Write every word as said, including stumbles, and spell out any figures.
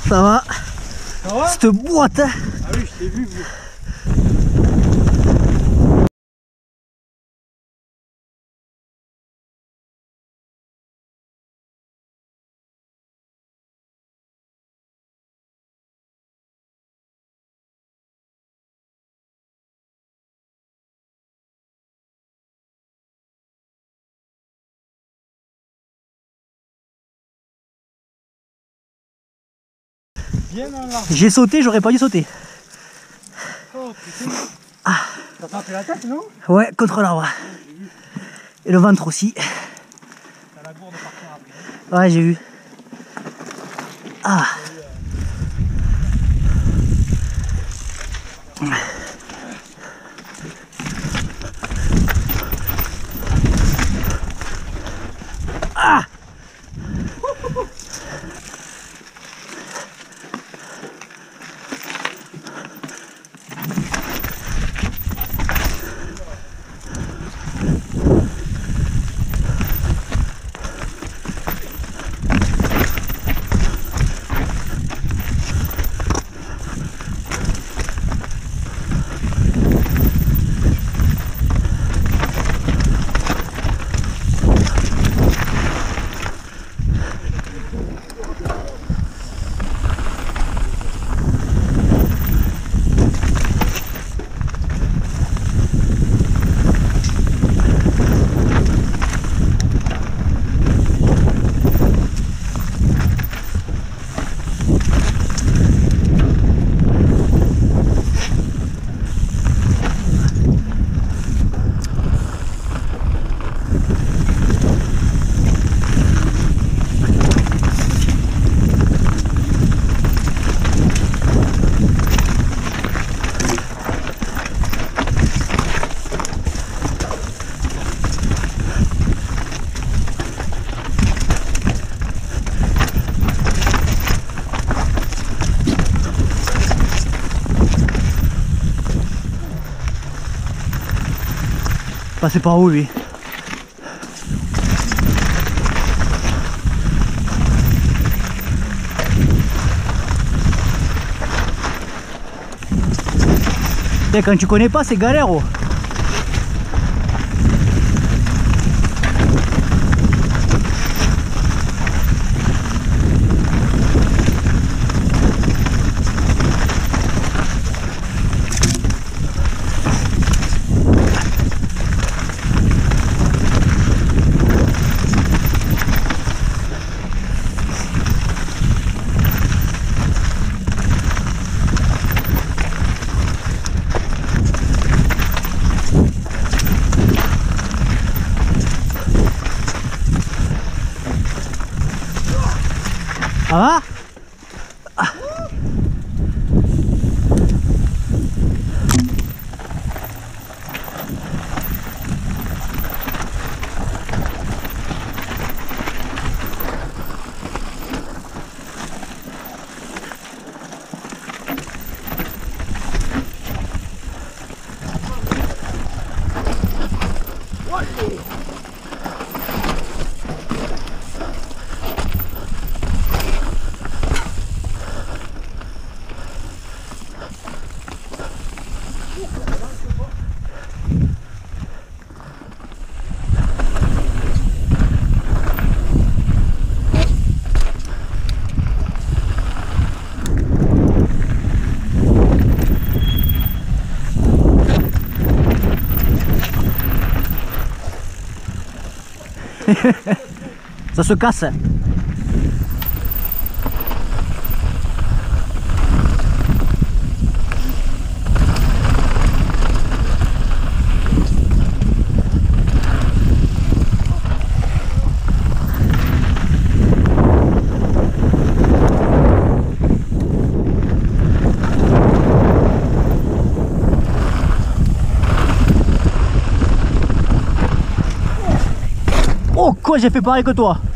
Ça va? Ça va? Cette boîte hein. Ah oui, je t'ai vu. vous. Bien dans l'arbre. J'ai sauté, j'aurais pas dû sauter. Oh putain. Ah. T'as pas fait la tête, non? Ouais, contre l'arbre. Et le ventre aussi. T'as la gourde par terre après. Ouais, j'ai vu. Ah. Ah. Passer par où lui? Et quand tu connais pas, c'est galère. Oh. Ça va? Ah. Ça se casse. Oh quoi, j'ai fait pareil que toi.